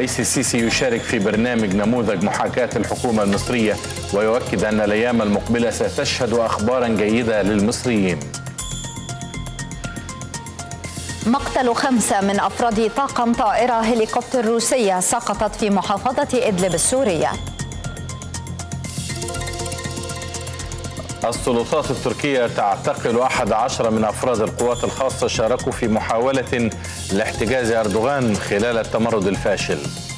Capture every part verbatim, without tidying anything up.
الرئيس السيسي يشارك في برنامج نموذج محاكاة الحكومة المصرية، ويؤكد أن الأيام المقبلة ستشهد أخبارا جيدة للمصريين. مقتل خمسة من أفراد طاقم طائرة هليكوبتر روسية سقطت في محافظة إدلب السورية. السلطات التركية تعتقل أحد عشر من أفراد القوات الخاصة شاركوا في محاولة لاحتجاز أردوغان خلال التمرد الفاشل.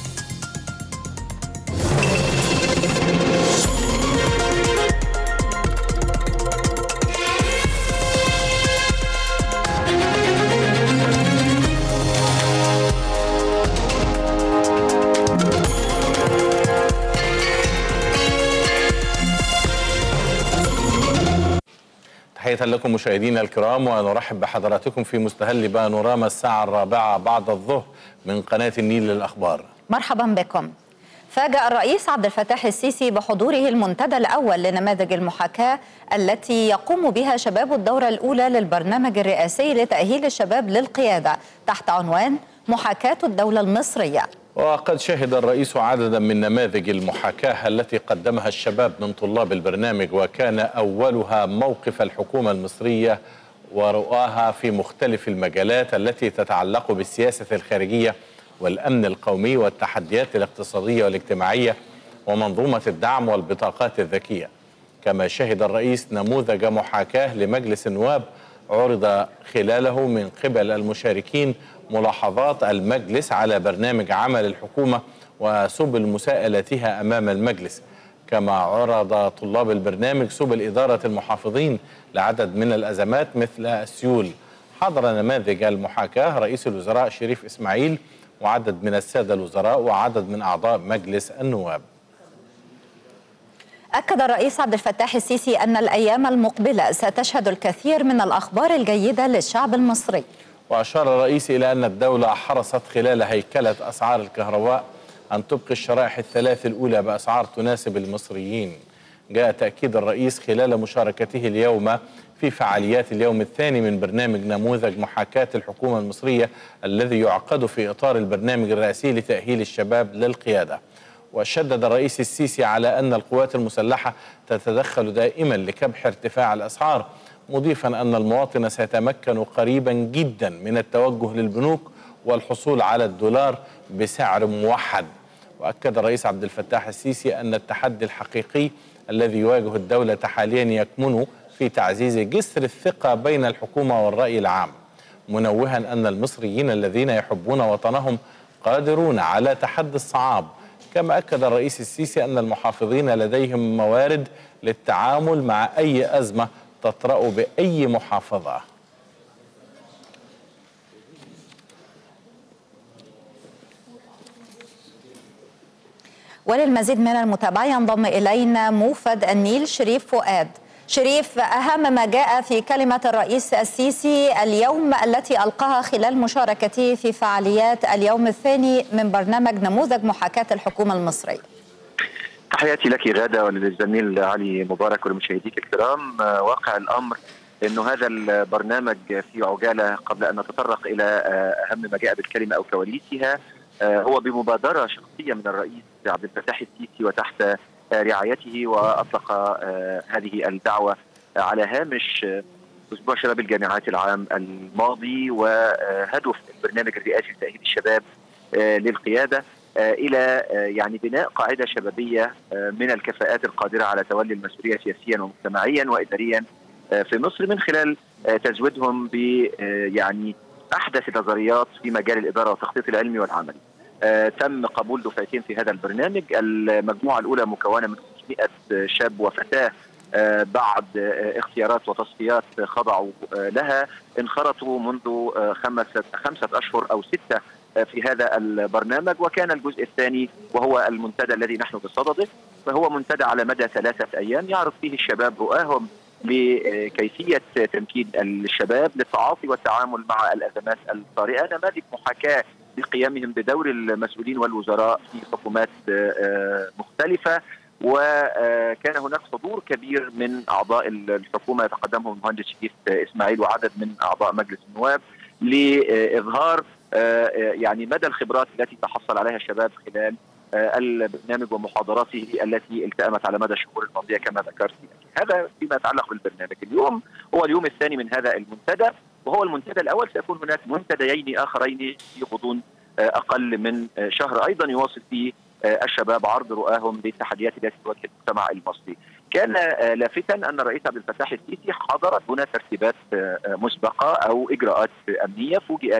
تحية لكم مشاهدينا الكرام، ونرحب بحضراتكم في مستهل بانوراما الساعة الرابعة بعد الظهر من قناة النيل للأخبار. مرحبا بكم. فاجأ الرئيس عبد الفتاح السيسي بحضوره المنتدى الأول لنماذج المحاكاة التي يقوم بها شباب الدورة الأولى للبرنامج الرئاسي لتأهيل الشباب للقيادة تحت عنوان محاكاة الدولة المصرية. وقد شهد الرئيس عددا من نماذج المحاكاة التي قدمها الشباب من طلاب البرنامج، وكان أولها موقف الحكومة المصرية ورؤاها في مختلف المجالات التي تتعلق بالسياسة الخارجية والأمن القومي والتحديات الاقتصادية والاجتماعية ومنظومة الدعم والبطاقات الذكية. كما شهد الرئيس نموذج محاكاة لمجلس النواب عرض خلاله من قبل المشاركين ملاحظات المجلس على برنامج عمل الحكومة وسبل مساءلتها أمام المجلس. كما عرض طلاب البرنامج سبل إدارة المحافظين لعدد من الأزمات مثل السيول. حضر نماذج المحاكاة رئيس الوزراء شريف إسماعيل وعدد من السادة الوزراء وعدد من أعضاء مجلس النواب. أكد الرئيس عبد الفتاح السيسي أن الأيام المقبلة ستشهد الكثير من الأخبار الجيدة للشعب المصري. وأشار الرئيس إلى أن الدولة حرصت خلال هيكلة أسعار الكهرباء أن تبقي الشرائح الثلاث الأولى بأسعار تناسب المصريين. جاء تأكيد الرئيس خلال مشاركته اليوم في فعاليات اليوم الثاني من برنامج نموذج محاكاة الحكومة المصرية الذي يعقد في إطار البرنامج الرئاسي لتأهيل الشباب للقيادة. وشدد الرئيس السيسي على أن القوات المسلحة تتدخل دائما لكبح ارتفاع الأسعار، مضيفا أن المواطن سيتمكن قريبا جدا من التوجه للبنوك والحصول على الدولار بسعر موحد. وأكد الرئيس عبد الفتاح السيسي أن التحدي الحقيقي الذي يواجه الدولة حاليا يكمن في تعزيز جسر الثقة بين الحكومة والرأي العام، منوها أن المصريين الذين يحبون وطنهم قادرون على تحدي الصعاب. كما أكد الرئيس السيسي أن المحافظين لديهم موارد للتعامل مع أي أزمة تطرأ بأي محافظة. وللمزيد من المتابعة ينضم إلينا موفد النيل شريف فؤاد. شريف، أهم ما جاء في كلمة الرئيس السيسي اليوم التي ألقاها خلال مشاركته في فعاليات اليوم الثاني من برنامج نموذج محاكاة الحكومة المصرية. تحياتي لك غادة وللزميل علي مبارك ولمشاهديك الكرام. واقع الأمر أنه هذا البرنامج في عجالة قبل أن نتطرق إلى أهم ما جاء بالكلمة أو كواليسها، هو بمبادرة شخصية من الرئيس عبد الفتاح السيسي وتحت رعايته، وأطلق هذه الدعوة على هامش أسبوع شباب الجامعات العام الماضي، وهدف البرنامج الرئاسي لتأهيل الشباب للقيادة إلى يعني بناء قاعدة شبابية من الكفاءات القادرة على تولي المسؤولية سياسيا ومجتمعيا وإداريا في مصر، من خلال تزويدهم ب يعني أحدث النظريات في مجال الإدارة والتخطيط العلمي والعملي. تم قبول دفعتين في هذا البرنامج. المجموعة الأولى مكونة من خمسمائة شاب وفتاة بعد اختيارات وتصفيات خضعوا لها، انخرطوا منذ خمسة خمسة أشهر أو ستة في هذا البرنامج. وكان الجزء الثاني وهو المنتدى الذي نحن بصدده، فهو منتدى على مدى ثلاثة أيام يعرض فيه الشباب رؤاهم لكيفية تمكين الشباب للتعاطي والتعامل مع الأزمات الطارئة، نماذج محاكاة لقيامهم بدور المسؤولين والوزراء في حكومات مختلفة. وكان هناك حضور كبير من أعضاء الحكومة يتقدمهم المهندس شريف إسماعيل وعدد من أعضاء مجلس النواب لإظهار يعني مدى الخبرات التي تحصل عليها الشباب خلال البرنامج ومحاضراته التي التأمت على مدى الشهور الماضية كما ذكرت. هذا فيما يتعلق بالبرنامج. اليوم هو اليوم الثاني من هذا المنتدى، وهو المنتدى الأول. سيكون هناك منتديين آخرين في غضون أقل من شهر أيضا يواصل فيه الشباب عرض رؤاهم للتحديات التي تواجه المجتمع المصري. كان لافتا أن الرئيس عبد الفتاح السيسي حضرت هنا ترتيبات مسبقة أو إجراءات أمنية. فوجئ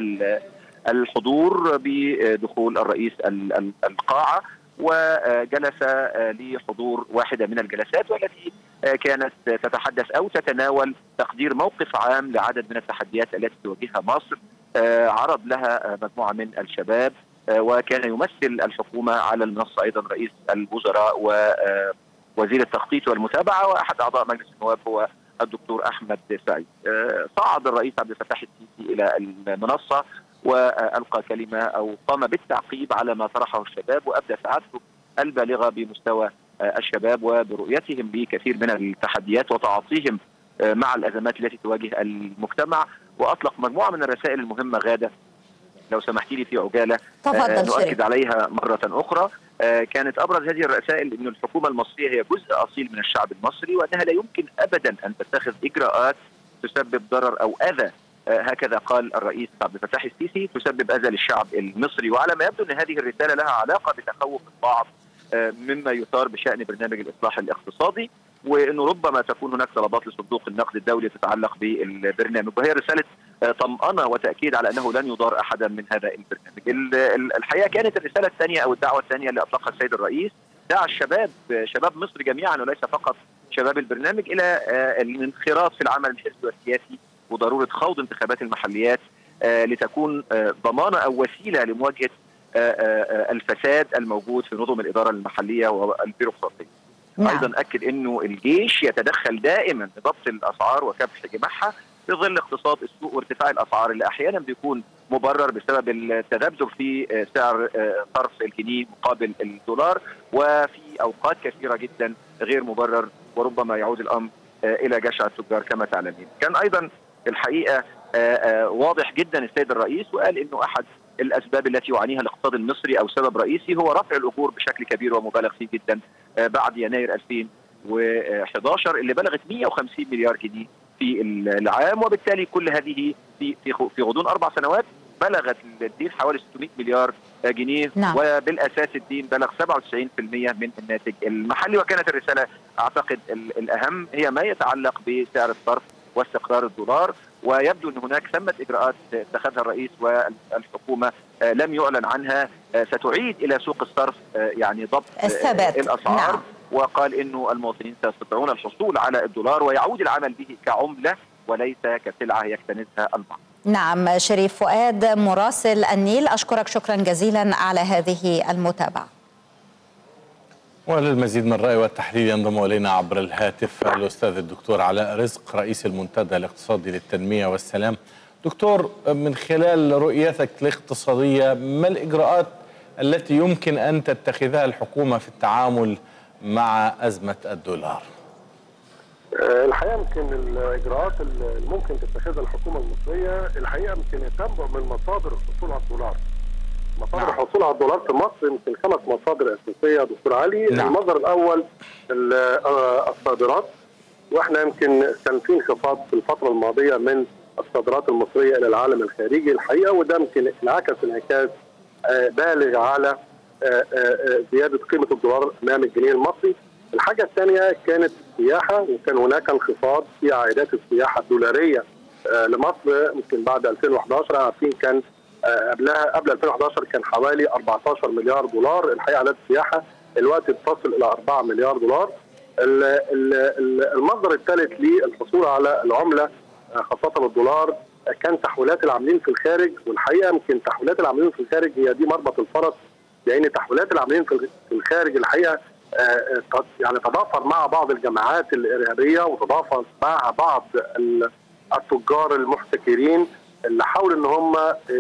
الحضور بدخول الرئيس القاعة وجلس لحضور واحدة من الجلسات، والتي كانت تتحدث أو تتناول تقدير موقف عام لعدد من التحديات التي تواجهها مصر. عرض لها مجموعة من الشباب، وكان يمثل الحكومة على المنصة أيضا رئيس الوزراء ووزير التخطيط والمتابعة، وأحد أعضاء مجلس النواب هو الدكتور أحمد سعيد. صعد الرئيس عبد الفتاح السيسي إلى المنصة وألقى كلمة أو قام بالتعقيب على ما طرحه الشباب، وأبدى سعادته البالغة بمستوى الشباب وبرؤيتهم لكثير من التحديات وتعاطيهم مع الأزمات التي تواجه المجتمع. وأطلق مجموعة من الرسائل المهمة. غادة لو سمحتي لي في عجالة نؤكد عليها مرة أخرى. كانت أبرز هذه الرسائل أن الحكومة المصرية هي جزء أصيل من الشعب المصري، وأنها لا يمكن أبدا أن تتخذ إجراءات تسبب ضرر أو أذى، هكذا قال الرئيس عبد الفتاح السيسي، تسبب أذى للشعب المصري. وعلى ما يبدو أن هذه الرسالة لها علاقة بتخوف البعض مما يثار بشأن برنامج الإصلاح الاقتصادي، وأنه ربما تكون هناك طلبات لصندوق النقد الدولي تتعلق بالبرنامج، وهي رسالة طمأنة وتأكيد على أنه لن يضار أحدا من هذا البرنامج. الحقيقة كانت الرسالة الثانية أو الدعوة الثانية اللي أطلقها السيد الرئيس، دعا الشباب شباب مصر جميعا وليس فقط شباب البرنامج إلى الانخراط في العمل الحزبي والسياسي، وضرورة خوض انتخابات المحليات لتكون ضمانة أو وسيلة لمواجهة الفساد الموجود في نظم الإدارة المحلية والبيروقراطية. نعم. أيضا أكد أنه الجيش يتدخل دائما لضبط الأسعار وكبح جماحها في ظل اقتصاد السوق وارتفاع الأسعار اللي أحيانا بيكون مبرر بسبب التذبذب في سعر صرف الجنيه مقابل الدولار، وفي أوقات كثيرة جدا غير مبرر، وربما يعود الأمر إلى جشع التجار كما تعلمين. كان أيضا الحقيقة واضح جدا السيد الرئيس، وقال أنه أحد الأسباب التي يعانيها الاقتصاد المصري أو سبب رئيسي هو رفع الأجور بشكل كبير ومبالغ فيه جدا بعد يناير ألفين وأحد عشر اللي بلغت مئة وخمسين مليار جنيه في العام، وبالتالي كل هذه في في غضون أربع سنوات بلغت الدين حوالي ستمئة مليار جنيه. نعم. وبالأساس الدين بلغ سبعة وتسعين بالمئة من الناتج المحلي. وكانت الرسالة أعتقد الأهم هي ما يتعلق بسعر الصرف واستقرار الدولار، ويبدو أن هناك ثمة إجراءات اتخذها الرئيس والحكومة لم يعلن عنها ستعيد إلى سوق الصرف يعني ضبط الثبات الأسعار. نعم. وقال إنه المواطنين سيستطيعون الحصول على الدولار ويعود العمل به كعملة وليس كسلعة يكتنزها البعض. نعم. شريف فؤاد مراسل النيل، أشكرك شكرا جزيلا على هذه المتابعة. وللمزيد من الرأي والتحليل ينضم إلينا عبر الهاتف الأستاذ الدكتور علاء رزق رئيس المنتدى الاقتصادي للتنمية والسلام. دكتور، من خلال رؤيتك الاقتصادية ما الإجراءات التي يمكن أن تتخذها الحكومة في التعامل مع أزمة الدولار؟ الحقيقة يمكن الإجراءات اللي ممكن تتخذها الحكومة المصرية الحقيقة يمكن تنبع من مصادر الحصول على الدولار. مصادر نعم. الحصول على الدولار في مصر يمكن خمس مصادر أساسية دكتور علي. نعم. المصدر الأول الصادرات، واحنا يمكن كان في انخفاض في الفترة الماضية من الصادرات المصرية إلى العالم الخارجي الحقيقة، وده يمكن انعكس انعكاس بالغ على زيادة قيمة الدولار أمام الجنيه المصري. الحاجة الثانية كانت السياحة، وكان هناك انخفاض في عائدات السياحة الدولارية لمصر يمكن بعد ألفين وأحد عشر. عارفين كان قبلها قبل ألفين وأحد عشر كان حوالي أربعة عشر مليار دولار. الحقيقة عائدات السياحة الوقت تصل إلى أربعة مليار دولار. المصدر الثالث للحصول على العملة خاصة الدولار كان تحويلات العاملين في الخارج، والحقيقة يمكن تحويلات العاملين في الخارج هي دي مربط الفرس، لأن تحويلات العاملين في الخارج الحقيقة يعني تضافر مع بعض الجماعات الإرهابية وتضافر مع بعض التجار المحتكرين اللي حاولوا ان هم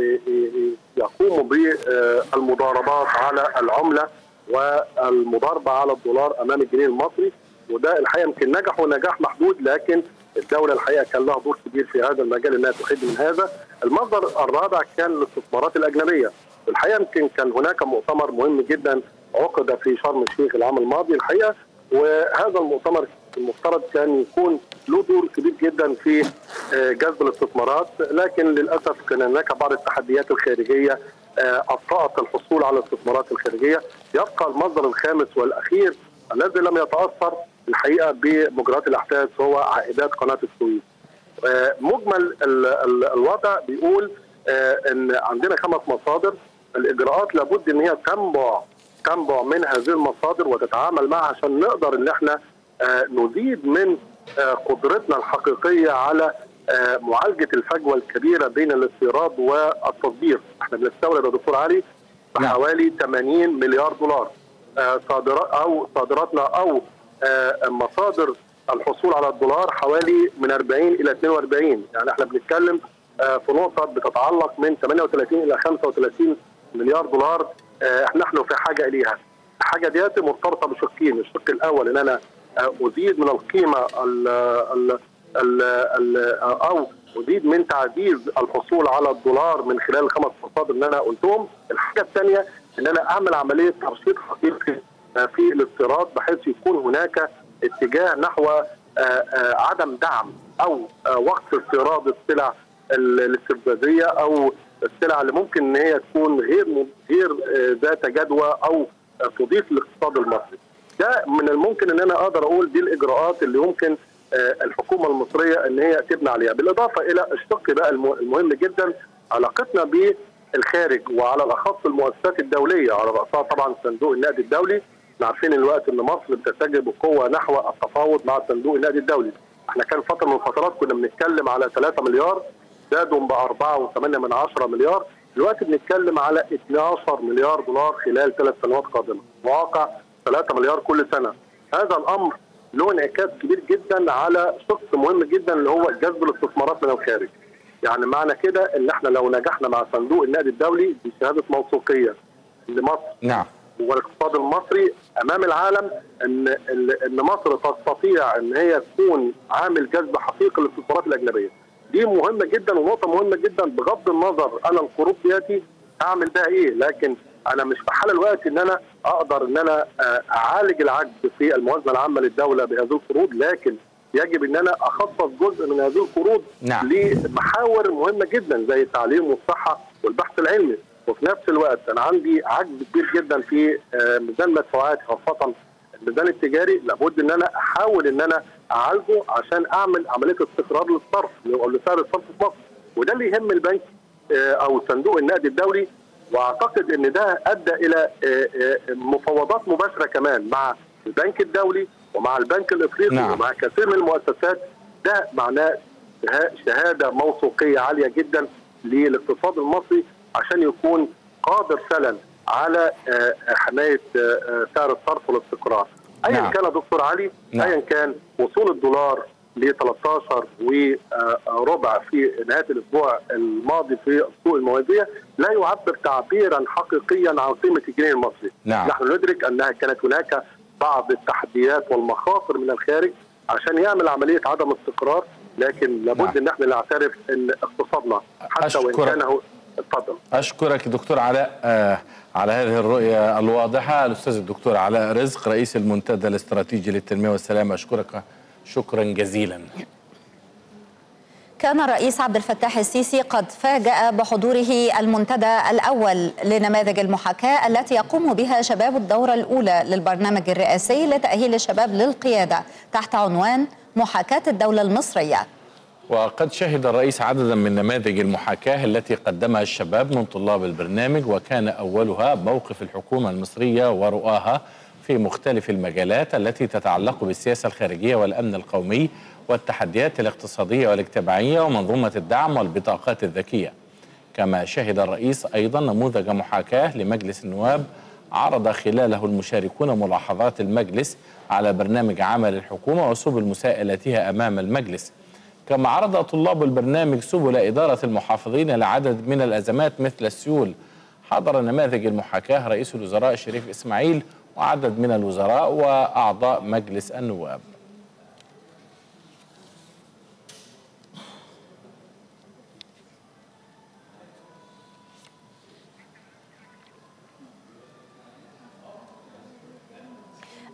يقوموا بالمضاربات على العملة والمضاربة على الدولار امام الجنيه المصري، وده الحقيقة يمكن نجحوا نجاح محدود، لكن الدوله الحقيقه كان لها دور كبير في هذا المجال انها تحد من هذا. المصدر الرابع كان الاستثمارات الاجنبيه. الحقيقه يمكن كان هناك مؤتمر مهم جدا عقد في شرم الشيخ العام الماضي الحقيقه، وهذا المؤتمر المفترض كان يكون له دور كبير جدا في جذب الاستثمارات، لكن للاسف كان هناك بعض التحديات الخارجيه ابطأت الحصول على الاستثمارات الخارجيه. يبقى المصدر الخامس والاخير الذي لم يتاثر الحقيقه بمجريات الاحداث هو عائدات قناه السويس. مجمل الوضع بيقول ان عندنا خمس مصادر، الاجراءات لابد ان هي تنبع تنبع من هذه المصادر وتتعامل معها عشان نقدر ان احنا نزيد من قدرتنا الحقيقيه على معالجه الفجوه الكبيره بين الاستيراد والتصدير. احنا بنستورد يا دكتور علي بحوالي ثمانين مليار دولار، صادرات او صادراتنا او مصادر الحصول على الدولار حوالي من أربعين الى اثنين وأربعين، يعني احنا بنتكلم في نقطه بتتعلق من ثمانية وثلاثين الى خمسة وثلاثين مليار دولار احنا نحن في حاجه اليها. الحاجه ديت مرتبطه بشقين، الشق الاول ان انا ازيد من القيمه ال ال ال ال او ازيد من تعزيز الحصول على الدولار من خلال الخمس مصادر اللي انا قلتهم. الحاجه الثانيه ان انا اعمل عمليه ترشيد حقيقي في الاستيراد بحيث يكون هناك اتجاه نحو عدم دعم او وقف استيراد السلع الاستفزازيه او السلع اللي ممكن ان هي تكون غير غير ذات جدوى او تضيف للاقتصاد المصري. ده من الممكن ان انا اقدر اقول دي الاجراءات اللي يمكن الحكومه المصريه ان هي تبني عليها، بالاضافه الى الشق بقى المهم جدا علاقتنا بالخارج وعلى الاخص المؤسسات الدوليه، على راسها طبعا صندوق النقد الدولي. احنا عارفين الوقت ان مصر بتتجه بقوه نحو التفاوض مع صندوق النقد الدولي. احنا كان فتره من الفترات كنا بنتكلم على ثلاثة مليار، زادوا ب أربعة وثمانية من عشرة مليار، دلوقتي بنتكلم على اثني عشر مليار دولار خلال ثلاث سنوات قادمه، مواقع ثلاثة مليار كل سنه. هذا الامر له انعكاس كبير جدا على شق مهم جدا اللي هو جذب الاستثمارات من الخارج. يعني معنى كده ان احنا لو نجحنا مع صندوق النقد الدولي بشهاده موثوقيه لمصر نعم والاقتصاد المصري امام العالم ان ان مصر تستطيع ان هي تكون عامل جذب حقيقي للاستثمارات الاجنبيه. دي مهمه جدا ونقطه مهمه جدا بغض النظر انا القروض دياتي اعمل بها ايه، لكن انا مش في حال الوقت ان انا اقدر ان انا اعالج العجز في الموازنه العامه للدوله بهذه القروض، لكن يجب ان انا اخصص جزء من هذه القروض نعم. لمحاور مهمه جدا زي التعليم والصحه والبحث العلمي. وفي نفس الوقت انا عندي عجز كبير جدا في ميزان مدفوعات خاصه الميزان التجاري، لابد ان انا احاول ان انا اعالجه عشان اعمل عمليه استقرار للصرف او لسعر الصرف في مصر، وده اللي يهم البنك او صندوق النقد الدولي. واعتقد ان ده ادى الى مفاوضات مباشره كمان مع البنك الدولي ومع البنك الافريقي نعم. ومع كثير من المؤسسات. ده معناه شهاده موثوقيه عاليه جدا للاقتصاد المصري عشان يكون قادر فعلا على حمايه سعر الصرف والاستقرار. ايا نعم. كان دكتور علي نعم. ايا كان وصول الدولار ل ثلاثة عشر وربع في نهايه الاسبوع الماضي في السوق الموازيه لا يعبر تعبيرا حقيقيا عن قيمه الجنيه المصري. نعم. نحن ندرك انها كانت هناك بعض التحديات والمخاطر من الخارج عشان يعمل عمليه عدم استقرار، لكن لابد نعم. ان احنا نعترف ان اقتصادنا حتى أشكرك. وان كان هو اتفضل. اشكرك دكتور علاء آه على هذه الرؤيه الواضحه. الاستاذ الدكتور علاء رزق رئيس المنتدى الاستراتيجي للتنميه والسلام، اشكرك شكرا جزيلا. كان الرئيس عبد الفتاح السيسي قد فاجأ بحضوره المنتدى الأول لنماذج المحاكاة التي يقوم بها شباب الدورة الأولى للبرنامج الرئاسي لتأهيل الشباب للقيادة تحت عنوان محاكاة الدولة المصرية. وقد شهد الرئيس عددا من نماذج المحاكاة التي قدمها الشباب من طلاب البرنامج، وكان أولها موقف الحكومة المصرية ورؤاها في مختلف المجالات التي تتعلق بالسياسة الخارجية والأمن القومي والتحديات الاقتصادية والاجتماعية ومنظومة الدعم والبطاقات الذكية. كما شهد الرئيس أيضا نموذج محاكاة لمجلس النواب عرض خلاله المشاركون ملاحظات المجلس على برنامج عمل الحكومة وسبل مساءلتها أمام المجلس. كما عرض طلاب البرنامج سبل إدارة المحافظين لعدد من الأزمات مثل السيول. حضر نماذج المحاكاة رئيس الوزراء شريف إسماعيل وعدد من الوزراء وأعضاء مجلس النواب.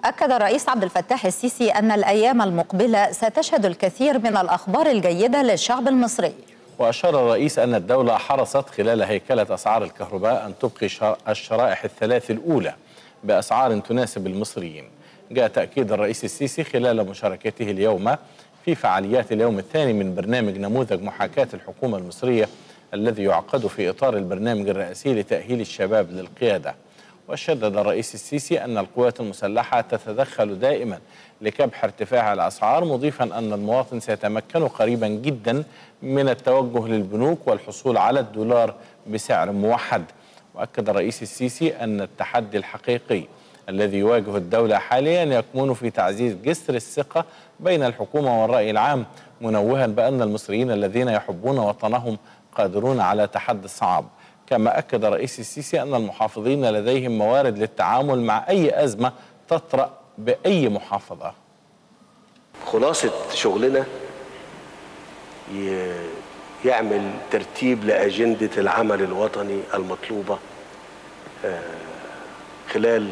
أكد الرئيس عبد الفتاح السيسي أن الأيام المقبلة ستشهد الكثير من الأخبار الجيدة للشعب المصري. وأشار الرئيس أن الدولة حرصت خلال هيكلة أسعار الكهرباء أن تبقي الشرائح الثلاث الأولى بأسعار تناسب المصريين. جاء تأكيد الرئيس السيسي خلال مشاركته اليوم في فعاليات اليوم الثاني من برنامج نموذج محاكاة الحكومة المصرية الذي يعقد في إطار البرنامج الرئاسي لتأهيل الشباب للقيادة. وشدد الرئيس السيسي أن القوات المسلحة تتدخل دائما لكبح ارتفاع الأسعار، مضيفا أن المواطن سيتمكن قريبا جدا من التوجه للبنوك والحصول على الدولار بسعر موحد. وأكد الرئيس السيسي أن التحدي الحقيقي الذي يواجه الدولة حاليا يكمن في تعزيز جسر الثقة بين الحكومة والرأي العام، منوها بأن المصريين الذين يحبون وطنهم قادرون على تحدي الصعاب. كما أكد الرئيس السيسي أن المحافظين لديهم موارد للتعامل مع أي أزمة تطرأ بأي محافظة. خلاصة شغلنا يعمل ترتيب لأجندة العمل الوطني المطلوبة خلال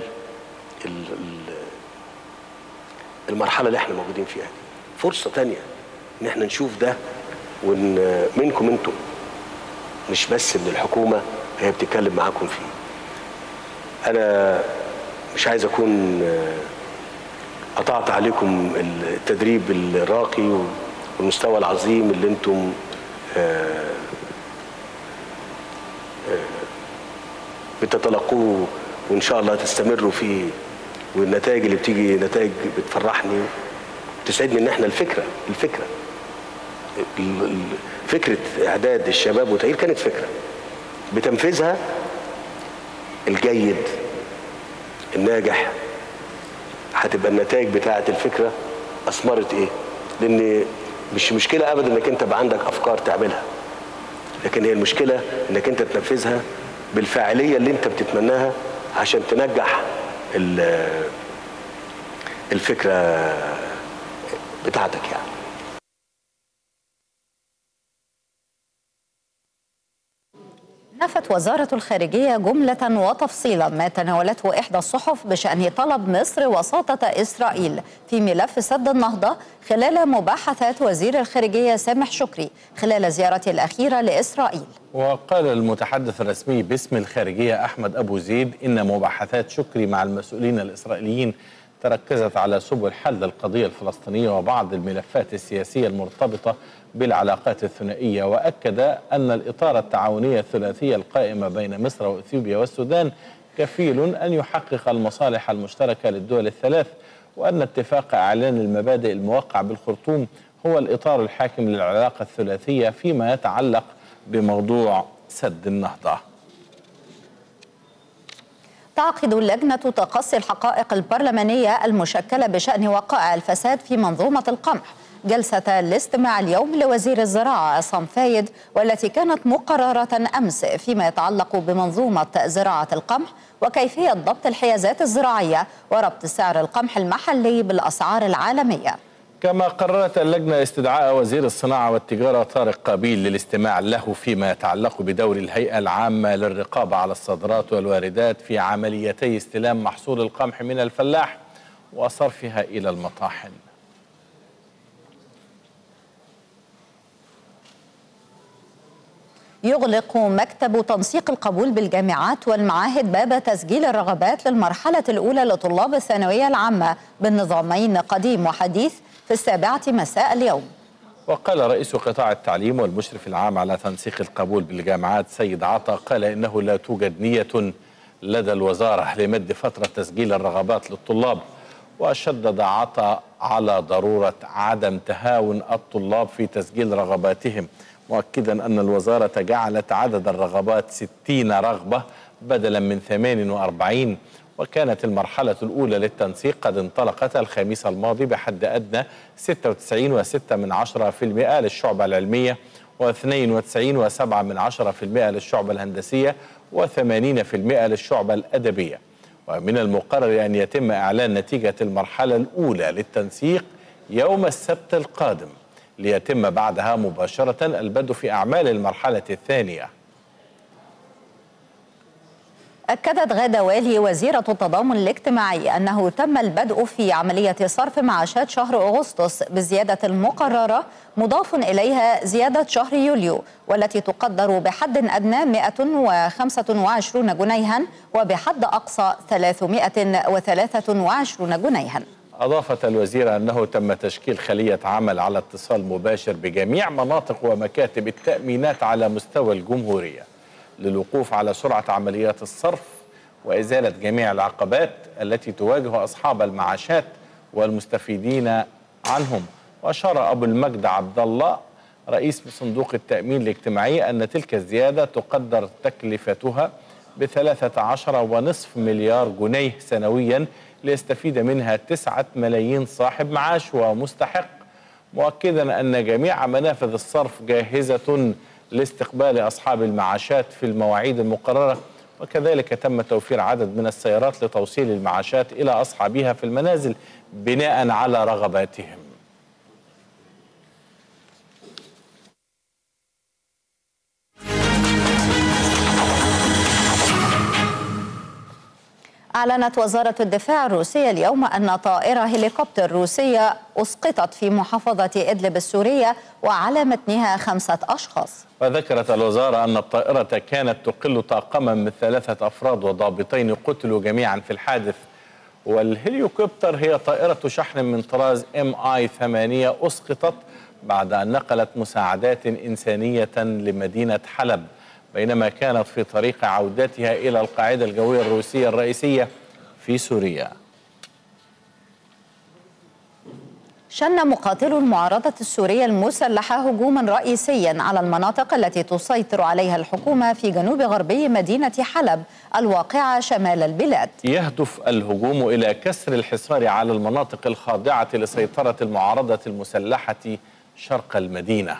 المرحلة اللي احنا موجودين فيها دي. فرصة تانية ان احنا نشوف ده ومنكم انتم، مش بس ان الحكومة هي بتتكلم معاكم فيه. انا مش عايز اكون قطعت عليكم التدريب الراقي والمستوى العظيم اللي انتم بتتلقوه وان شاء الله تستمروا فيه، والنتائج اللي بتيجي نتائج بتفرحني وتسعدني. ان احنا الفكره الفكره فكره اعداد الشباب وتأهيل كانت فكره، بتنفيذها الجيد الناجح هتبقى النتائج بتاعه الفكره اثمرت ايه. لان مش مشكله ابدا انك انت بقى عندك افكار تعملها، لكن هي المشكله انك انت تنفذها بالفاعليه اللي انت بتتمناها عشان تنجح الفكره بتاعتك يعني. نفت وزارة الخارجية جملة وتفصيلا ما تناولته إحدى الصحف بشأن طلب مصر وساطة إسرائيل في ملف سد النهضة خلال مباحثات وزير الخارجية سامح شكري خلال زيارته الأخيرة لإسرائيل. وقال المتحدث الرسمي باسم الخارجية أحمد أبو زيد إن مباحثات شكري مع المسؤولين الإسرائيليين تركزت على سبل حل القضية الفلسطينية وبعض الملفات السياسية المرتبطة بالعلاقات الثنائية. وأكد أن الإطار التعاوني الثلاثي القائم بين مصر وإثيوبيا والسودان كفيل أن يحقق المصالح المشتركة للدول الثلاث، وأن اتفاق إعلان المبادئ الموقع بالخرطوم هو الإطار الحاكم للعلاقة الثلاثية فيما يتعلق بموضوع سد النهضة. تعقد لجنة تقصي الحقائق البرلمانية المشكلة بشأن وقائع الفساد في منظومة القمح جلسة الاستماع اليوم لوزير الزراعة عصام فايد، والتي كانت مقررة أمس فيما يتعلق بمنظومة زراعة القمح وكيفية ضبط الحيازات الزراعية وربط سعر القمح المحلي بالأسعار العالمية. كما قررت اللجنة استدعاء وزير الصناعة والتجارة طارق قابيل للاستماع له فيما يتعلق بدور الهيئة العامة للرقابة على الصادرات والواردات في عمليتي استلام محصول القمح من الفلاح وصرفها إلى المطاحن. يغلق مكتب تنسيق القبول بالجامعات والمعاهد باب تسجيل الرغبات للمرحلة الأولى لطلاب الثانوية العامة بالنظامين قديم وحديث في السابعة مساء اليوم. وقال رئيس قطاع التعليم والمشرف العام على تنسيق القبول بالجامعات سيد عطا قال إنه لا توجد نية لدى الوزارة لمد فترة تسجيل الرغبات للطلاب. وشدد عطا على ضرورة عدم تهاون الطلاب في تسجيل رغباتهم، مؤكدا أن الوزارة جعلت عدد الرغبات ستين رغبة بدلا من ثمانية وأربعين. وكانت المرحلة الأولى للتنسيق قد انطلقت الخميس الماضي بحد أدنى ستة وتسعين فاصلة ستة من عشرة بالمئة للشعبة العلمية واثنين وتسعين فاصلة سبعة من عشرة بالمئة للشعبة الهندسية وثمانين بالمئة للشعبة الأدبية. ومن المقرر أن يتم إعلان نتيجة المرحلة الأولى للتنسيق يوم السبت القادم، ليتم بعدها مباشرة البدء في أعمال المرحلة الثانية. أكدت غادة والي وزيرة التضامن الاجتماعي أنه تم البدء في عملية صرف معاشات شهر أغسطس بزيادة المقررة، مضاف إليها زيادة شهر يوليو والتي تقدر بحد أدنى مئة وخمسة وعشرين جنيها وبحد أقصى ثلاثمئة وثلاثة وعشرين جنيها. أضافت الوزيرة أنه تم تشكيل خلية عمل على اتصال مباشر بجميع مناطق ومكاتب التأمينات على مستوى الجمهورية للوقوف على سرعة عمليات الصرف وإزالة جميع العقبات التي تواجه أصحاب المعاشات والمستفيدين عنهم. وأشار أبو المجد عبد الله رئيس صندوق التأمين الاجتماعي أن تلك الزيادة تقدر تكلفتها بثلاثة عشر ونصف مليار جنيه سنويا ليستفيد منها تسعة ملايين صاحب معاش ومستحق، مؤكدا أن جميع منافذ الصرف جاهزة لاستقبال أصحاب المعاشات في المواعيد المقررة، وكذلك تم توفير عدد من السيارات لتوصيل المعاشات إلى أصحابها في المنازل بناء على رغباتهم. أعلنت وزارة الدفاع الروسية اليوم أن طائرة هليكوبتر روسية أسقطت في محافظة إدلب السورية وعلى متنها خمسة أشخاص. وذكرت الوزارة أن الطائرة كانت تقل طاقما من ثلاثة أفراد وضابطين قتلوا جميعا في الحادث. والهليكوبتر هي طائرة شحن من طراز إم آي ثمانية أسقطت بعد أن نقلت مساعدات إنسانية لمدينة حلب بينما كانت في طريق عودتها إلى القاعدة الجوية الروسية الرئيسية في سوريا. شن مقاتلو المعارضة السورية المسلحة هجوما رئيسيا على المناطق التي تسيطر عليها الحكومة في جنوب غربي مدينة حلب الواقعة شمال البلاد. يهدف الهجوم إلى كسر الحصار على المناطق الخاضعة لسيطرة المعارضة المسلحة شرق المدينة.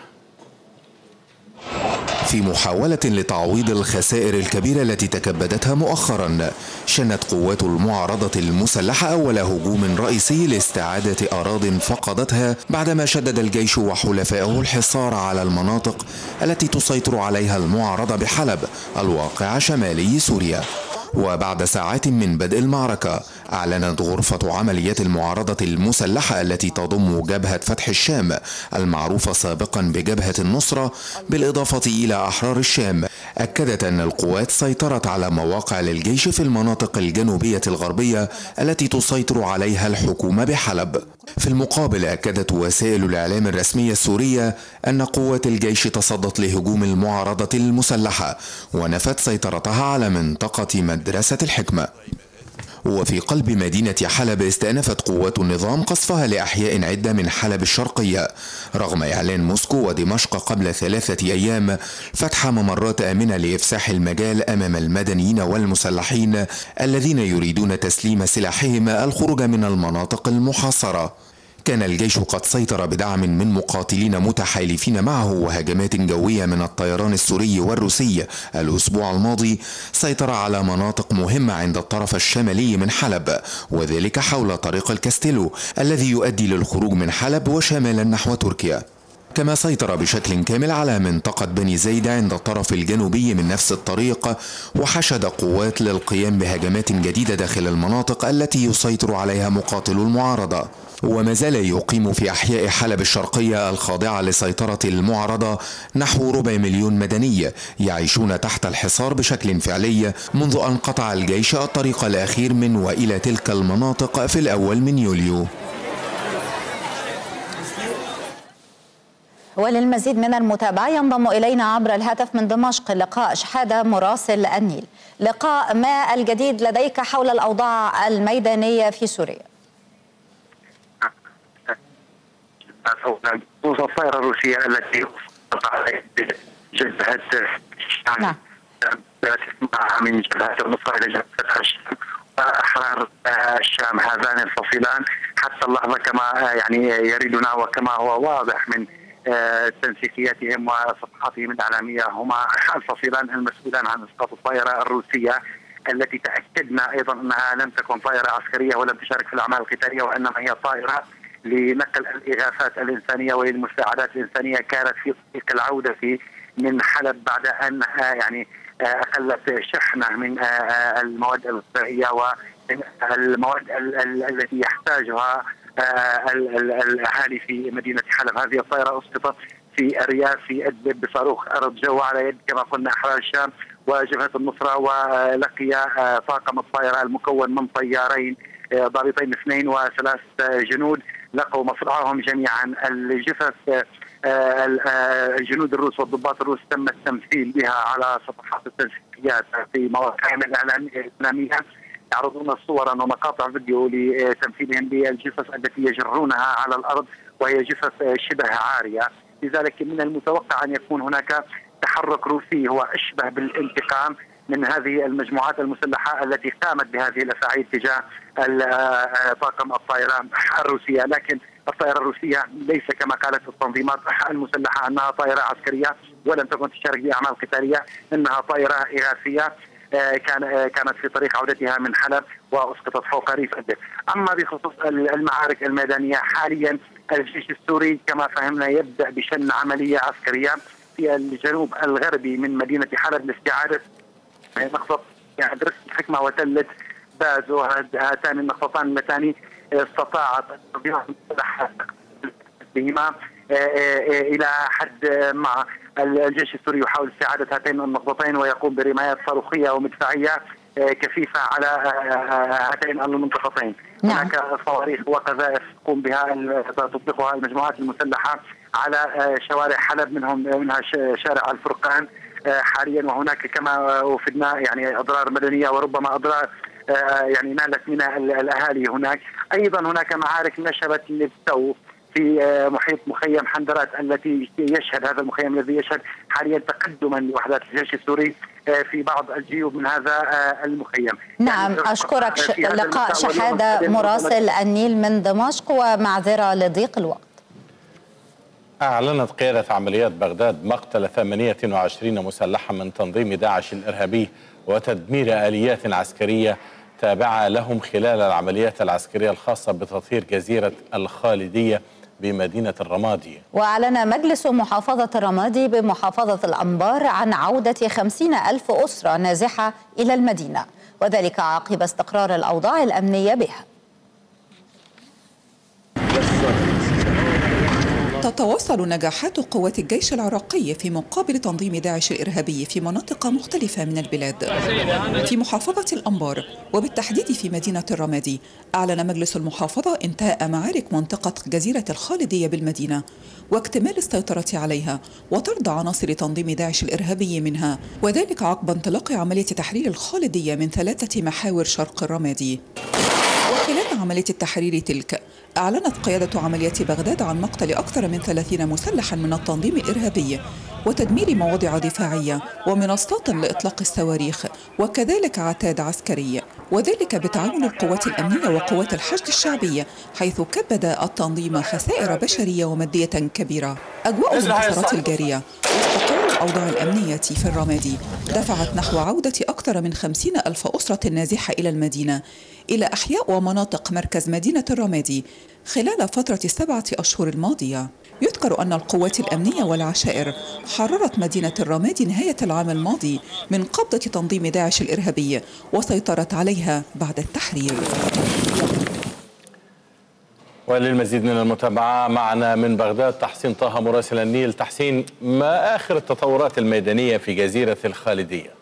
في محاولة لتعويض الخسائر الكبيرة التي تكبدتها مؤخرا، شنت قوات المعارضة المسلحة أول هجوم رئيسي لاستعادة أراضٍ فقدتها بعدما شدد الجيش وحلفائه الحصار على المناطق التي تسيطر عليها المعارضة بحلب الواقعة شمالي سوريا. وبعد ساعات من بدء المعركة، أعلنت غرفة عمليات المعارضة المسلحة التي تضم جبهة فتح الشام المعروفة سابقا بجبهة النصرة بالإضافة إلى أحرار الشام، أكدت أن القوات سيطرت على مواقع للجيش في المناطق الجنوبية الغربية التي تسيطر عليها الحكومة بحلب. في المقابل، أكدت وسائل الإعلام الرسمية السورية أن قوات الجيش تصدت لهجوم المعارضة المسلحة ونفت سيطرتها على منطقة مدرسة الحكمة. وفي قلب مدينة حلب استأنفت قوات النظام قصفها لأحياء عدة من حلب الشرقية رغم إعلان موسكو ودمشق قبل ثلاثة أيام فتح ممرات آمنة لإفساح المجال أمام المدنيين والمسلحين الذين يريدون تسليم سلاحهم الخروج من المناطق المحاصرة. كان الجيش قد سيطر بدعم من مقاتلين متحالفين معه وهجمات جوية من الطيران السوري والروسي الأسبوع الماضي سيطر على مناطق مهمة عند الطرف الشمالي من حلب، وذلك حول طريق الكاستيلو الذي يؤدي للخروج من حلب وشمالا نحو تركيا. كما سيطر بشكل كامل على منطقة بني زيد عند الطرف الجنوبي من نفس الطريق، وحشد قوات للقيام بهجمات جديدة داخل المناطق التي يسيطر عليها مقاتلو المعارضة. وما زال يقيم في أحياء حلب الشرقية الخاضعة لسيطرة المعارضة نحو ربع مليون مدني يعيشون تحت الحصار بشكل فعلي منذ أن قطع الجيش الطريق الأخير من وإلى تلك المناطق في الأول من يوليو. وللمزيد من المتابعة ينضم إلينا عبر الهاتف من دمشق لقاء شحادة مراسل النيل. لقاء، ما الجديد لديك حول الأوضاع الميدانية في سوريا؟ الطائرة الروسية التي جبهة نعم من جبهة النصرة إلى جبهة فتح الشام وأحرار الشام، هذان الفصيلان حتى اللحظة كما يعني يريدنا وكما هو واضح من تنسيقياتهم وصفحاتهم الإعلامية هما الفصيلان المسؤولان عن إسقاط الطائرة الروسية التي تأكدنا أيضا أنها لم تكن طائرة عسكرية ولم تشارك في الأعمال القتالية، وإنما هي طائرة لنقل الإغاثات الإنسانية والمساعدات الإنسانية كانت في طريق العودة في من حلب بعد أن يعني أقلت شحنة من المواد الغذائية والمواد التي يحتاجها الأهالي في مدينة حلب. هذه الطائرة أسقطت في الرياض في إدلب بصاروخ أرض جو على يد كما قلنا أحرار الشام وجبهة النصرة، ولقي طاقم الطائرة المكون من طيارين ضابطين اثنين وثلاث جنود لقوا مصرعهم جميعا. الجثث الجنود الروس والضباط الروس تم التمثيل بها على صفحات التنسيقيات في مواقعهم الإعلامية، يعرضون صورا ومقاطع فيديو لتمثيلهم بالجثث التي يجرونها على الأرض وهي جثث شبه عارية. لذلك من المتوقع أن يكون هناك تحرك روسي هو أشبه بالانتقام من هذه المجموعات المسلحة التي قامت بهذه الأفاعيل تجاه طاقم الطائرة الروسية. لكن الطائرة الروسية ليس كما قالت التنظيمات المسلحة أنها طائرة عسكرية ولم تكن تشارك بأعمال قتالية، إنها طائرة إغاثية كان كانت في طريق عودتها من حلب وأسقطت فوق ريف إدلب. أما بخصوص المعارك الميدانية حاليا الجيش السوري كما فهمنا يبدأ بشن عملية عسكرية في الجنوب الغربي من مدينة حلب لاستعادة نقطة درس الحكمة وتلة بازو، هاتان النقطتان اللتان استطاعت بهما إلى حد ما. الجيش السوري يحاول استعادة هاتين النقطتين ويقوم برمايات صاروخية ومدفعية كثيفة على هاتين المنطقتين. نعم. هناك صواريخ وقذائف تقوم بها تطلقها المجموعات المسلحة على شوارع حلب، منهم منها شارع الفرقان حاليا، وهناك كما وفدنا يعني اضرار مدنيه وربما اضرار يعني نالت من الاهالي هناك. ايضا هناك معارك نشبت للتو في محيط مخيم حندرات التي يشهد هذا المخيم الذي يشهد حاليا تقدما لوحدات الجيش السوري في بعض الجيوب من هذا المخيم. نعم يعني أشكرك ش... لقاء شحادة مراسل النيل من دمشق، ومعذرة لضيق الوقت. أعلنت قيادة عمليات بغداد مقتل ثمانية وعشرين مسلحا من تنظيم داعش الإرهابي وتدمير آليات عسكرية تابعة لهم خلال العمليات العسكرية الخاصة بتطهير جزيرة الخالدية بمدينة الرمادي. وأعلن مجلس محافظة الرمادي بمحافظة الأنبار عن عودة خمسين ألف أسرة نازحة إلى المدينة، وذلك عقب استقرار الأوضاع الأمنية بها. تتواصل نجاحات قوات الجيش العراقي في مقابل تنظيم داعش الإرهابي في مناطق مختلفة من البلاد. في محافظة الأنبار وبالتحديد في مدينة الرمادي، أعلن مجلس المحافظة انتهاء معارك منطقة جزيرة الخالدية بالمدينة واكتمال السيطرة عليها وطرد عناصر تنظيم داعش الإرهابي منها، وذلك عقب انطلاق عملية تحرير الخالدية من ثلاثة محاور شرق الرمادي. وخلال عملية التحرير تلك أعلنت قيادة عمليات بغداد عن مقتل أكثر من ثلاثين مسلحا من التنظيم الإرهابي وتدمير مواضع دفاعية ومنصات لإطلاق الصواريخ وكذلك عتاد عسكري، وذلك بتعاون القوات الأمنية وقوات الحشد الشعبي، حيث كبد التنظيم خسائر بشرية ومادية كبيرة. أجواء الانتصارات الجارية واستقرار الأوضاع الأمنية في الرمادي دفعت نحو عودة أكثر من خمسين ألف أسرة نازحة إلى المدينة إلى أحياء ومناطق مركز مدينة الرمادي خلال فترة السبعة أشهر الماضية. يذكر أن القوات الأمنية والعشائر حررت مدينة الرمادي نهاية العام الماضي من قبضة تنظيم داعش الإرهابي وسيطرت عليها بعد التحرير. وللمزيد من المتابعة معنا من بغداد تحسين طه مراسل النيل. تحسين، ما آخر التطورات الميدانية في جزيرة الخالدية؟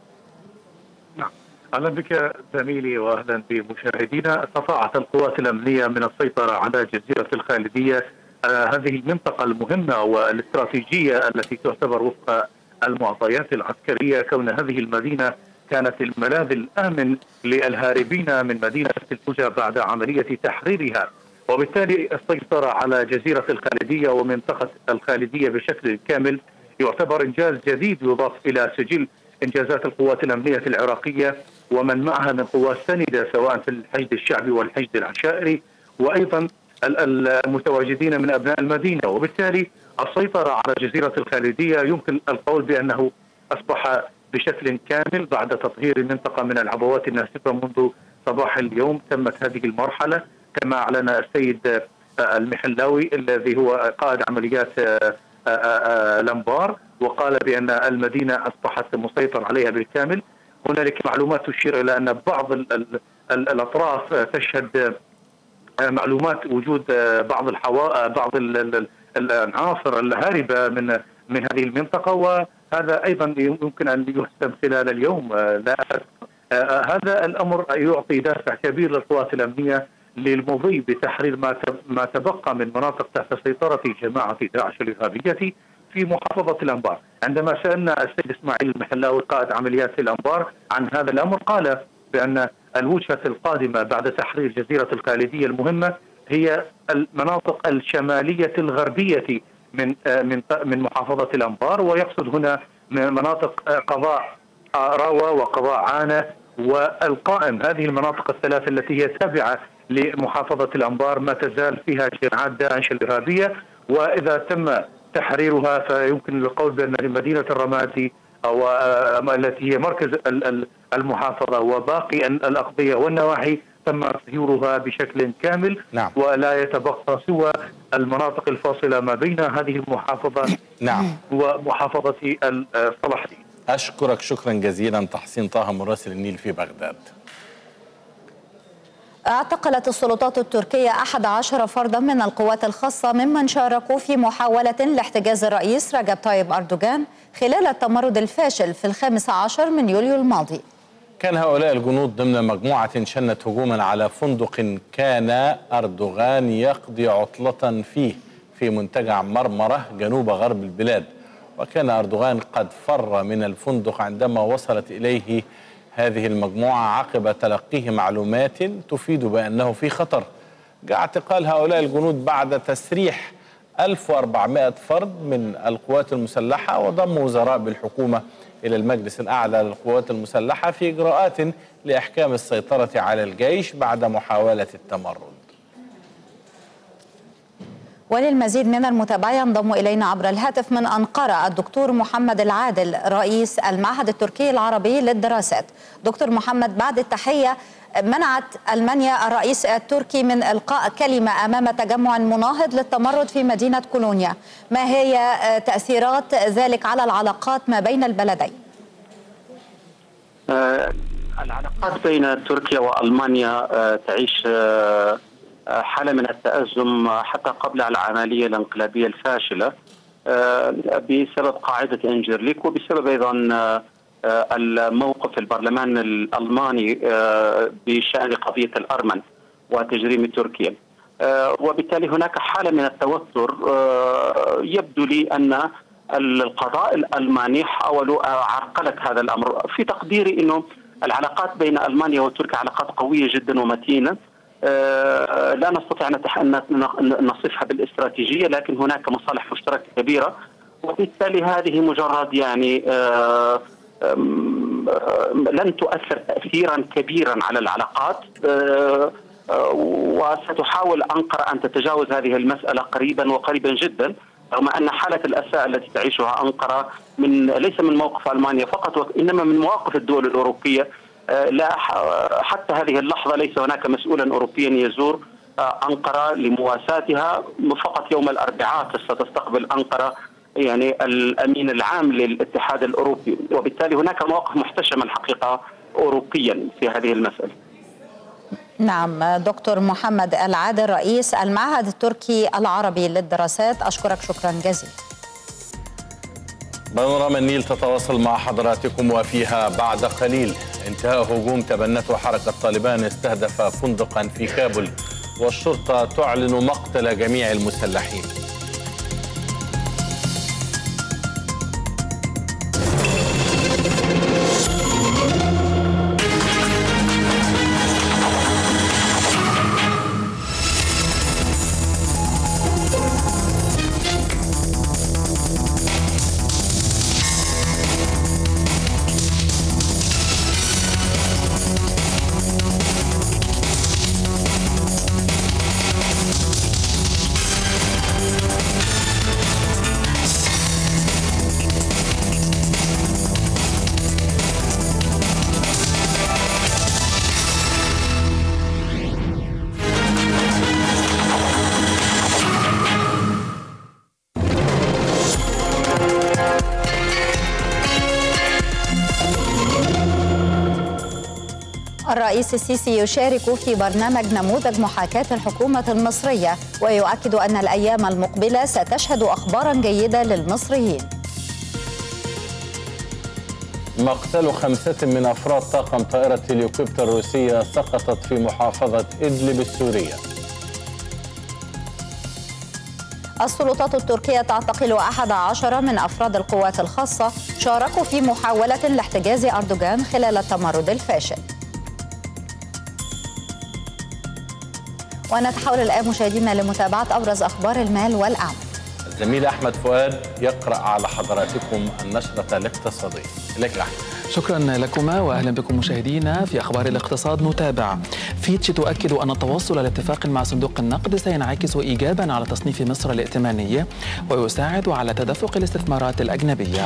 أهلا بك زميلي وأهلا بمشاهدينا. استطاعت القوات الأمنية من السيطرة على جزيرة الخالدية، آه هذه المنطقة المهمة والاستراتيجية التي تعتبر وفق المعطيات العسكرية كون هذه المدينة كانت الملاذ الآمن للهاربين من مدينة الفجا بعد عملية تحريرها، وبالتالي السيطرة على جزيرة الخالدية ومنطقة الخالدية بشكل كامل يعتبر إنجاز جديد يضاف إلى سجل إنجازات القوات الأمنية العراقية ومن معها من قوات ساندة سواء في الحشد الشعبي والحشد العشائري وأيضا المتواجدين من أبناء المدينة. وبالتالي السيطرة على جزيرة الخالدية يمكن القول بأنه أصبح بشكل كامل بعد تطهير المنطقة من العبوات الناسفة منذ صباح اليوم. تمت هذه المرحلة كما أعلن السيد المحلاوي الذي هو قائد عمليات الأنبار، وقال بأن المدينة أصبحت مسيطر عليها بالكامل. هنالك معلومات تشير إلى أن بعض الأطراف تشهد معلومات وجود بعض الحوا... بعض العناصر الهاربة من من هذه المنطقة، وهذا أيضا يمكن أن يحسم خلال اليوم. لا هذا الأمر يعطي دافع كبير للقوات الأمنية للمضي بتحرير ما ما تبقى من مناطق تحت سيطرة جماعة داعش الإرهابية في محافظة الأنبار. عندما سألنا السيد إسماعيل المحلاوي قائد عمليات الأنبار عن هذا الأمر، قال بأن الوجهة القادمة بعد تحرير جزيرة الخالدية المهمة هي المناطق الشمالية الغربية من من من محافظة الأنبار، ويقصد هنا مناطق قضاء راوة وقضاء عانة والقائم. هذه المناطق الثلاث التي هي تابعة لمحافظة الأنبار ما تزال فيها جماعات داعش الإرهابية، وإذا تم تحريرها فيمكن القول بأن مدينة الرمادي أو التي هي مركز المحافظة وباقي الأقضية والنواحي تم تطهيرها بشكل كامل. نعم. ولا يتبقى سوى المناطق الفاصلة ما بين هذه المحافظة نعم. ومحافظة صلاح الدين. أشكرك شكرا جزيلا تحسين طه مراسل النيل في بغداد. اعتقلت السلطات التركية أحد عشر فردا من القوات الخاصة ممن شاركوا في محاولة لاحتجاز الرئيس رجب طيب أردوغان خلال التمرد الفاشل في الخامس عشر من يوليو الماضي. كان هؤلاء الجنود ضمن مجموعة شنت هجوما على فندق كان أردوغان يقضي عطلة فيه في منتجع مرمرة جنوب غرب البلاد، وكان أردوغان قد فر من الفندق عندما وصلت إليه هذه المجموعة عقب تلقيه معلومات تفيد بأنه في خطر. جاء اعتقال هؤلاء الجنود بعد تسريح ألف وأربعمائة فرد من القوات المسلحة وضم وزراء بالحكومة إلى المجلس الأعلى للقوات المسلحة في إجراءات لإحكام السيطرة على الجيش بعد محاولة التمرد. وللمزيد من المتابعة ينضم إلينا عبر الهاتف من أنقرة الدكتور محمد العادل رئيس المعهد التركي العربي للدراسات. دكتور محمد، بعد التحية، منعت ألمانيا الرئيس التركي من إلقاء كلمة أمام تجمع مناهض للتمرد في مدينة كولونيا، ما هي تأثيرات ذلك على العلاقات ما بين البلدين؟ آه العلاقات بين تركيا وألمانيا آه تعيش آه حالة من التأزم حتى قبل العملية الانقلابية الفاشلة بسبب قاعدة إنجرليك، وبسبب أيضا الموقف البرلمان الألماني بشأن قضية الأرمن وتجريم تركيا. وبالتالي هناك حالة من التوتر. يبدو لي أن القضاء الألماني حاولوا عرقلة هذا الأمر. في تقديري أنه العلاقات بين ألمانيا وتركيا علاقات قوية جدا ومتينة، لا نستطيع أن نصفها بالاستراتيجية، لكن هناك مصالح مشتركة كبيرة، وبالتالي هذه مجرد يعني لن تؤثر تأثيرا كبيرا على العلاقات، وستحاول أنقرة أن تتجاوز هذه المسألة قريبا وقريبا جدا، رغم أن حالة الأساءة التي تعيشها أنقرة من ليس من موقف ألمانيا فقط وإنما من مواقف الدول الأوروبية. لا حتى هذه اللحظة ليس هناك مسؤولا أوروبيا يزور أنقرة لمواساتها. فقط يوم الأربعاء ستستقبل أنقرة يعني الأمين العام للاتحاد الأوروبي، وبالتالي هناك مواقف محتشمة الحقيقة أوروبيا في هذه المسألة. نعم، دكتور محمد العادل رئيس المعهد التركي العربي للدراسات، أشكرك شكرا جزيلا. بانوراما النيل تتواصل مع حضراتكم، وفيها بعد قليل انتهاء هجوم تبنته حركة طالبان استهدف فندقا في كابول، والشرطة تعلن مقتل جميع المسلحين. الرئيس السيسي يشارك في برنامج نموذج محاكاة الحكومة المصرية ويؤكد أن الأيام المقبلة ستشهد أخبارا جيدة للمصريين. مقتل خمسة من أفراد طاقم طائرة هليكوبتر روسية سقطت في محافظة إدلب السورية. السلطات التركية تعتقل أحد عشر من أفراد القوات الخاصة شاركوا في محاولة لاحتجاز أردوغان خلال التمرد الفاشل. ونتحول الآن مشاهدينا لمتابعة أبرز أخبار المال والأعمال. الزميل أحمد فؤاد يقرأ على حضراتكم النشرة الاقتصادية. إليك أحمد. شكرا لكما واهلا بكم مشاهدينا. في اخبار الاقتصاد نتابع فيتش تؤكد ان التوصل لاتفاق مع صندوق النقد سينعكس ايجابا على تصنيف مصر الائتماني ويساعد على تدفق الاستثمارات الاجنبيه.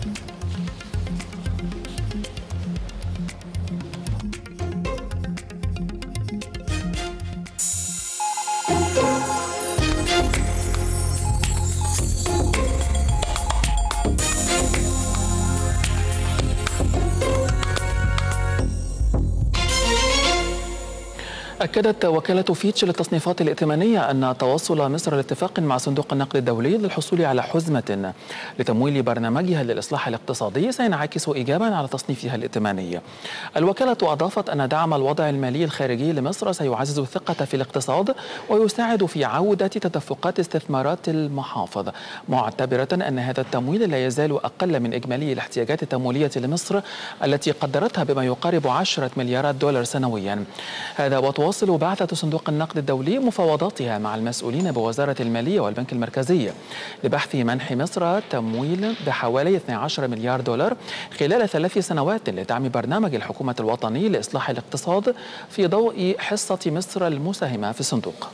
أكدت وكالة فيتش للتصنيفات الائتمانية أن توصل مصر لاتفاق مع صندوق النقد الدولي للحصول على حزمة لتمويل برنامجها للإصلاح الاقتصادي سينعكس إيجابا على تصنيفها الائتماني. الوكالة أضافت أن دعم الوضع المالي الخارجي لمصر سيعزز الثقة في الاقتصاد ويساعد في عودة تدفقات استثمارات المحافظ، معتبرة أن هذا التمويل لا يزال أقل من إجمالي الاحتياجات التمويلية لمصر التي قدرتها بما يقارب عشرة مليارات دولار سنويا. هذا وتواصل تواصل بعثة صندوق النقد الدولي مفاوضاتها مع المسؤولين بوزارة المالية والبنك المركزي لبحث منح مصر تمويل بحوالي اثني عشر مليار دولار خلال ثلاث سنوات لدعم برنامج الحكومة الوطني لإصلاح الاقتصاد في ضوء حصة مصر المساهمة في الصندوق.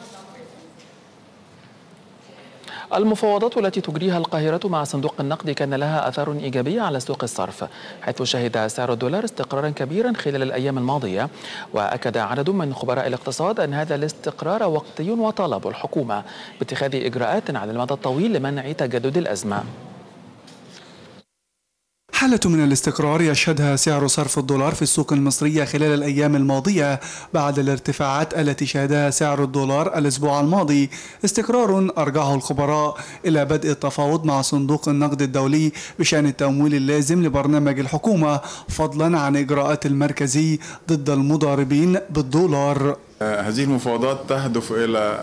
المفاوضات التي تجريها القاهرة مع صندوق النقد كان لها آثار إيجابية على سوق الصرف، حيث شهد سعر الدولار استقرارا كبيرا خلال الأيام الماضية. وأكد عدد من خبراء الاقتصاد أن هذا الاستقرار وقتي وطالبوا الحكومة باتخاذ إجراءات على المدى الطويل لمنع تجدد الأزمة. حالة من الاستقرار يشهدها سعر صرف الدولار في السوق المصرية خلال الأيام الماضية بعد الارتفاعات التي شهدها سعر الدولار الأسبوع الماضي، استقرار أرجعه الخبراء إلى بدء التفاوض مع صندوق النقد الدولي بشأن التمويل اللازم لبرنامج الحكومة، فضلا عن إجراءات المركزي ضد المضاربين بالدولار. هذه المفاوضات تهدف إلى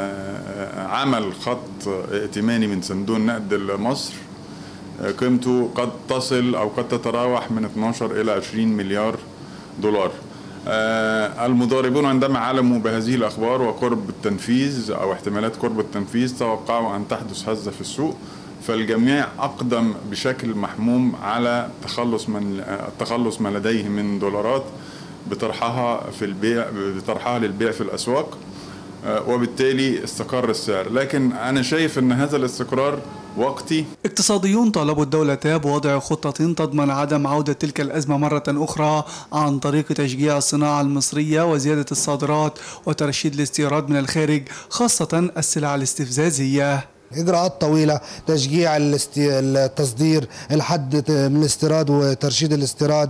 عمل خط ائتماني من صندوق النقد لمصر قيمته قد تصل أو قد تتراوح من اثناشر إلى عشرين مليار دولار. المضاربون عندما علموا بهذه الأخبار وقرب التنفيذ أو احتمالات قرب التنفيذ توقعوا أن تحدث هزة في السوق، فالجميع أقدم بشكل محموم على تخلص من التخلص ما لديه من دولارات بطرحها في البيع بطرحها للبيع في الأسواق، وبالتالي استقر السعر. لكن أنا شايف أن هذا الاستقرار وقتي. اقتصاديون طالبوا الدولة بوضع خطة تضمن عدم عودة تلك الأزمة مرة أخرى عن طريق تشجيع الصناعة المصرية وزيادة الصادرات وترشيد الاستيراد من الخارج، خاصة السلع الاستفزازية. إجراءات طويلة، تشجيع التصدير، الحد من الاستيراد وترشيد الاستيراد،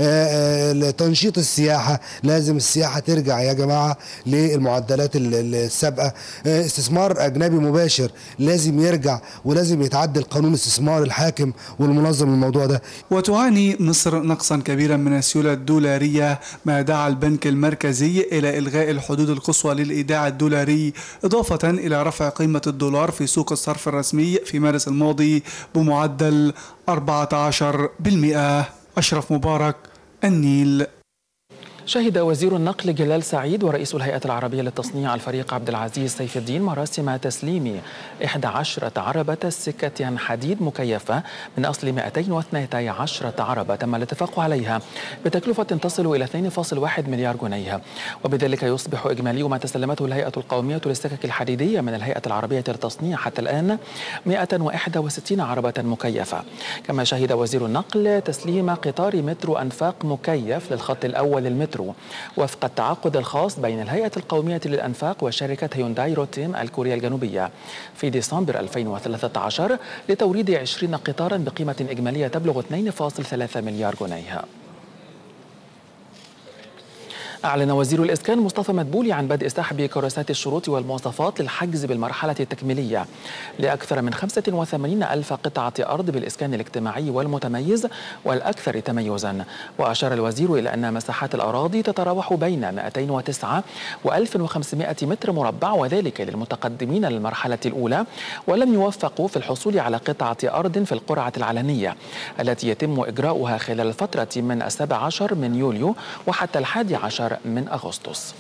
تنشيط السياحة، لازم السياحة ترجع يا جماعة للمعدلات السابقة، استثمار أجنبي مباشر لازم يرجع، ولازم يتعدل قانون الاستثمار الحاكم والمنظم للموضوع ده. وتعاني مصر نقصا كبيرا من السيولة الدولارية، ما دعا البنك المركزي إلى إلغاء الحدود القصوى للإيداع الدولاري، إضافة إلى رفع قيمة الدولار في سوق الصرف الرسمي في مارس الماضي بمعدل أربعة عشر بالمئة. أشرف مبارك، النيل. شهد وزير النقل جلال سعيد ورئيس الهيئة العربية للتصنيع الفريق عبد العزيز سيف الدين مراسم تسليم إحدى عشرة عربة سكة حديد مكيفة من أصل مئتين واثنتي عشرة عربة تم الاتفاق عليها بتكلفة تصل إلى اثنين فاصلة واحد مليار جنيه، وبذلك يصبح إجمالي ما تسلمته الهيئة القومية للسكك الحديدية من الهيئة العربية للتصنيع حتى الآن مئة وواحد وستين عربة مكيفة. كما شهد وزير النقل تسليم قطار مترو أنفاق مكيف للخط الأول للمترو وفق التعاقد الخاص بين الهيئة القومية للأنفاق وشركة هيونداي روتيم الكورية الجنوبية في ديسمبر ألفين وثلاثة عشر لتوريد عشرين قطارا بقيمة إجمالية تبلغ اثنين فاصلة ثلاثة مليار جنيه. أعلن وزير الإسكان مصطفى مدبولي عن بدء سحب كراسات الشروط والمواصفات للحجز بالمرحلة التكميلية لأكثر من خمسة وثمانين ألف قطعة أرض بالإسكان الاجتماعي والمتميز والأكثر تميزا. وأشار الوزير إلى أن مساحات الأراضي تتراوح بين مئتين وتسعة وألف وخمسمائة متر مربع، وذلك للمتقدمين للمرحلة الأولى، ولم يوفقوا في الحصول على قطعة أرض في القرعة العلنية التي يتم إجراؤها خلال الفترة من السابع عشر من يوليو وحتى الحادي عشر من أغسطس.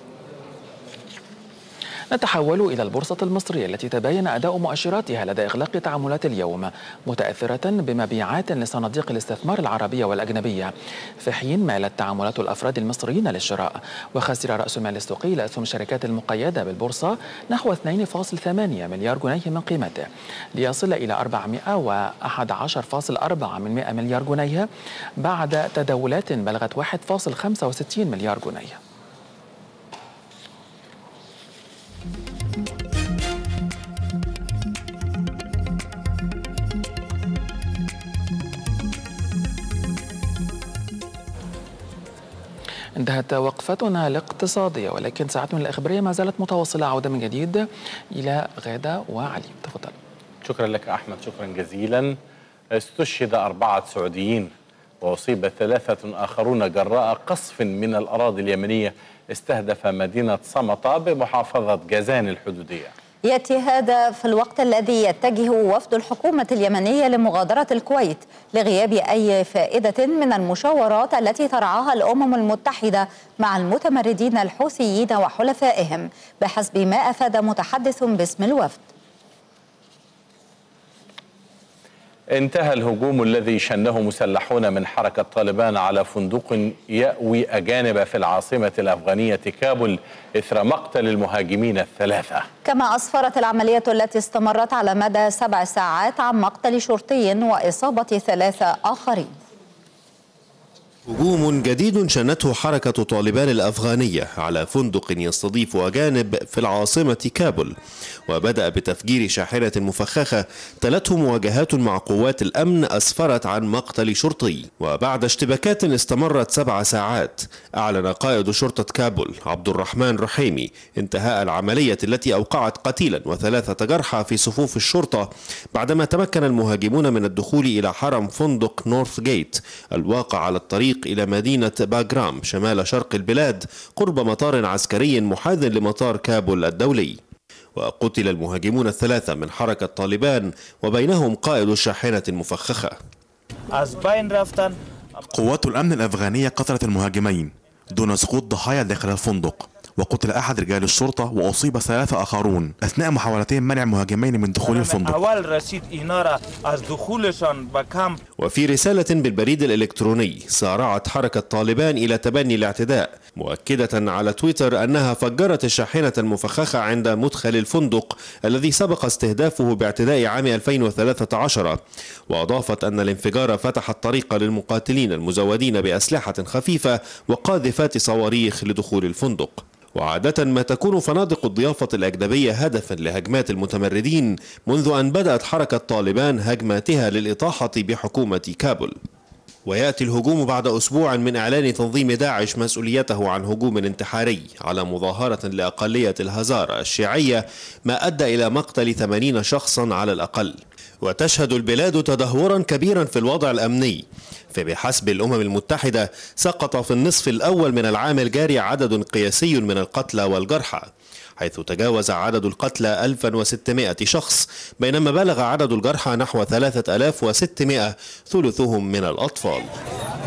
نتحول إلى البورصة المصرية التي تباين أداء مؤشراتها لدى إغلاق تعاملات اليوم متأثرة بمبيعات لصناديق الاستثمار العربية والأجنبية، في حين مالت تعاملات الأفراد المصريين للشراء. وخسر رأس المال السوقي لأسهم الشركات المقيدة بالبورصة نحو اثنين فاصلة ثمانية مليار جنيه من قيمته، ليصل إلى أربعمائة وأحد عشر فاصلة أربعة مليار جنيه بعد تداولات بلغت واحد فاصلة خمسة وستين مليار جنيه. انتهت وقفتنا الاقتصادية، ولكن ساعتنا الإخبارية ما زالت متواصلة. عودة من جديد إلى غادة وعلي، تفضل. شكرا لك أحمد، شكرا جزيلا. استشهد أربعة سعوديين وأصيب ثلاثة آخرون جراء قصف من الأراضي اليمنية استهدف مدينة صمطة بمحافظة جازان الحدودية. يأتي هذا في الوقت الذي يتجه وفد الحكومة اليمنية لمغادرة الكويت لغياب أي فائدة من المشاورات التي ترعاها الأمم المتحدة مع المتمردين الحوثيين وحلفائهم، بحسب ما أفاد متحدث باسم الوفد. انتهى الهجوم الذي شنه مسلحون من حركة طالبان على فندق يأوي أجانب في العاصمة الأفغانية كابول إثر مقتل المهاجمين الثلاثة. كما أسفرت العملية التي استمرت على مدى سبع ساعات عن مقتل شرطي وإصابة ثلاثة آخرين. هجوم جديد شنته حركة طالبان الأفغانية على فندق يستضيف أجانب في العاصمة كابول، وبدأ بتفجير شاحنة مفخخة تلته مواجهات مع قوات الأمن أسفرت عن مقتل شرطي. وبعد اشتباكات استمرت سبع ساعات أعلن قائد شرطة كابول عبد الرحمن رحيمي انتهاء العملية التي أوقعت قتيلا وثلاثة جرحى في صفوف الشرطة، بعدما تمكن المهاجمون من الدخول إلى حرم فندق نورث جيت الواقع على الطريق إلى مدينة باغرام شمال شرق البلاد قرب مطار عسكري محاذ لمطار كابول الدولي. وقتل المهاجمون الثلاثة من حركة طالبان وبينهم قائد الشاحنة المفخخة. قوات الأمن الأفغانية قتلت المهاجمين دون سقوط ضحايا داخل الفندق، وقتل أحد رجال الشرطة وأصيب ثلاثة آخرون أثناء محاولتهم منع مهاجمين من دخول الفندق. وفي رسالة بالبريد الإلكتروني سارعت حركة طالبان إلى تبني الاعتداء، مؤكدة على تويتر أنها فجرت الشاحنة المفخخة عند مدخل الفندق الذي سبق استهدافه باعتداء عام ألفين وثلاثة عشر، وأضافت أن الانفجار فتح الطريق للمقاتلين المزودين بأسلحة خفيفة وقاذفات صواريخ لدخول الفندق. وعادة ما تكون فنادق الضيافة الأجنبية هدفا لهجمات المتمردين منذ أن بدأت حركة طالبان هجماتها للإطاحة بحكومة كابول. ويأتي الهجوم بعد أسبوع من إعلان تنظيم داعش مسؤوليته عن هجوم انتحاري على مظاهرة لأقلية الهزارة الشيعية ما أدى إلى مقتل ثمانين شخصا على الأقل. وتشهد البلاد تدهورا كبيرا في الوضع الأمني، فبحسب الأمم المتحدة سقط في النصف الأول من العام الجاري عدد قياسي من القتلى والجرحى، حيث تجاوز عدد القتلى ألف وستمائة شخص، بينما بلغ عدد الجرحى نحو ثلاثة آلاف وستمائة ثلثهم من الأطفال.